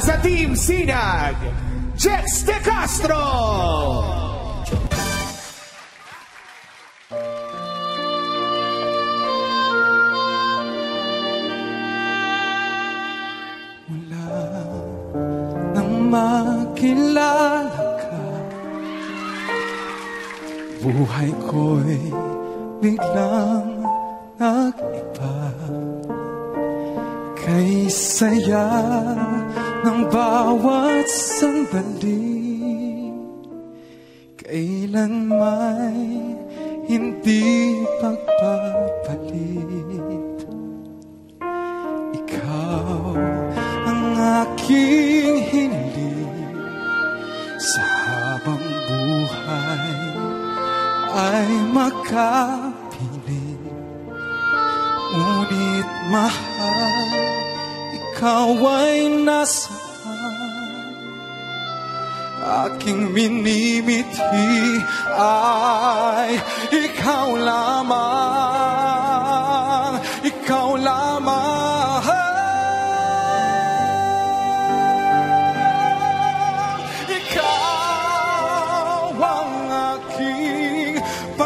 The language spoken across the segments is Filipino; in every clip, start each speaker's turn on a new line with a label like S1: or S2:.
S1: sa Team Sinag, Jex De Castro!
S2: Mula nang makilala ka, buhay ko'y biglang nag-iba. Kay saya ng bawat sandali, kailan may hindi pagpapalit. Ikaw ang aking hiniling, sa habang buhay ay makapiling. Ngunit mahal, ikaw ay nasaan? Aking minimithi ay ikaw lamang, ikaw lamang. Ikaw ang aking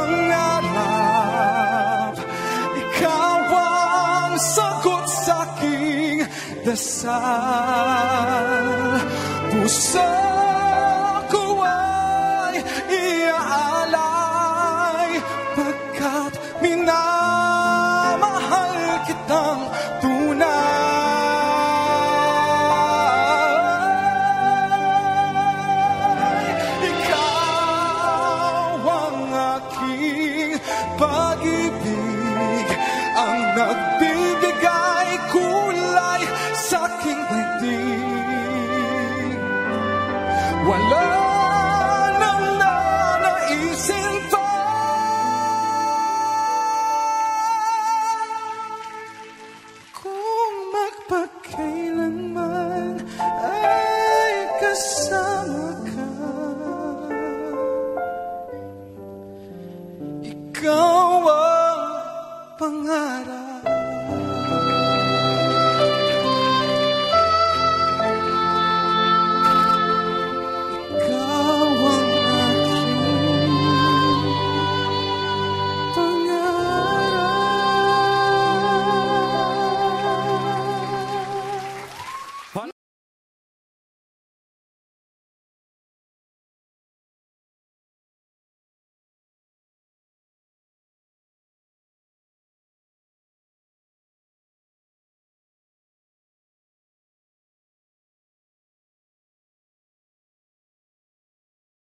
S2: pangarap, ikaw ang sagot sa aking dasal. Puso ko ay iaalay, pagkat minamahal kitang tunay. Ikaw ang aking pag-ibig, ang nagbibigay kulay sa aking daigdig. Wala